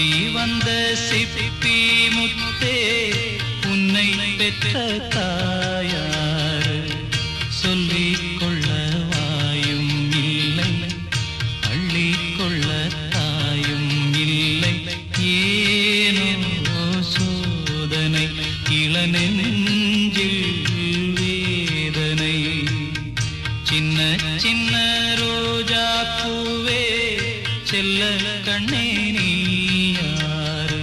வந்த சிப்பி முத்தே உன்னை பெற்ற தாயார் சொல்லிக் கொள்ள வாயும் இல்லை, அள்ளிக் கொள்ள தாயும் இல்லை. ஏனோ சோதனை இளநெஞ்சில் வேதனை. சின்ன சின்ன ரோஜா பூவே செல்ல கண்ணே நீ யாரு?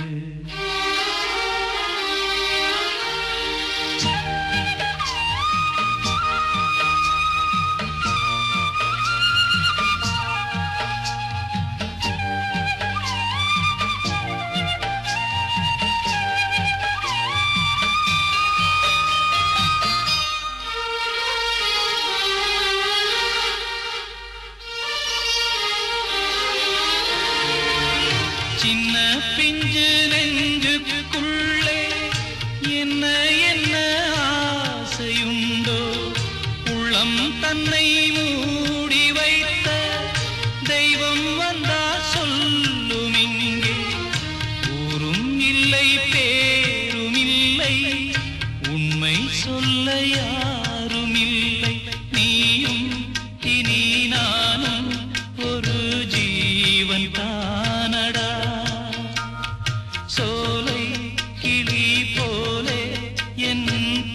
சின்ன பிஞ்சு நெஞ்சுக்குள்ளே என்ன என்ன ஆசையுண்டோ, உள்ளம் தன்னை மூடி வைத்த தெய்வம் வந்தா சொல்லும் இங்கே. ஊரும் இல்லை பேரும் இல்லை, உண்மை சொல்ல யாரும் இல்லை. நீயும் இனி நானும் ஒரு ஜீவன் தானடா. சோலை கிளி போலே என்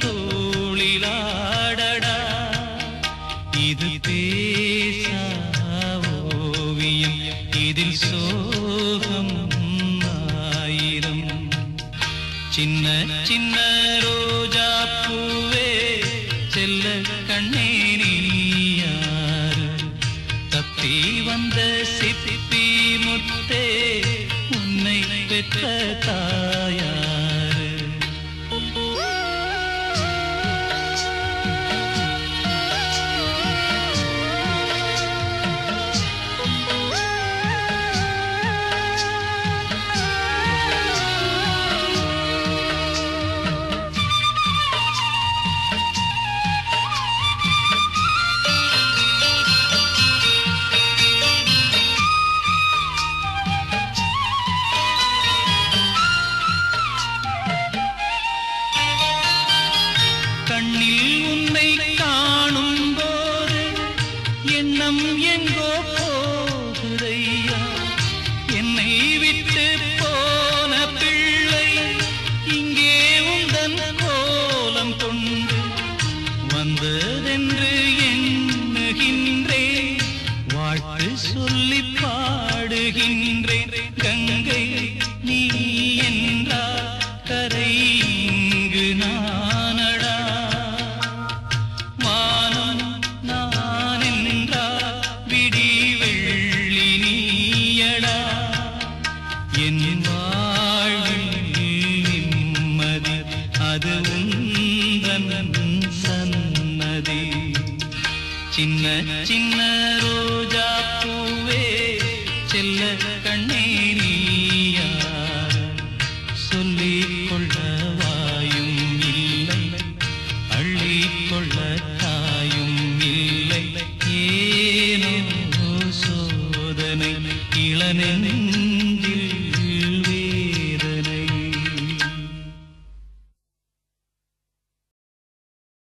தோளிலாடடா. இது பேசா ஓவியம், இதில் சோகம் ஆயிரம். சின்ன சின்ன ரோஜா பூவே செல்ல கண்ணே நீ யாரு? தப்பி வந்த சிப்பி முத்தே உன்னை பெற்ற தாயாரு? கண்ணில் உன்னை காணும் போது எண்ணம் எங்கோ போகுதையா. என்னை விட்டு போன பிள்ளை இங்கே உந்தன் கோலம் கொண்டு வந்ததென்று எண்ணுகின்றேன். வாழ்த்து சொல்லி பாடுகின்றேன். கங்கை நீ என்றால் கரை இங்கு நானடா. வானம் நான் என்றால் விடி வெள்ளி நீயடா. என் வாழ்வில் நிம்மதி அது உந்தன் சன்னதி. சின்ன சின்ன ரோஜா பூவே செல்ல கண்ணே நீ யாரு? சொல்லிக் கொள்ள வாயும் இல்லை, அள்ளிக் கொள்ள தாயும் இல்லை. ஏனோ சோதனை இளநெஞ்சில்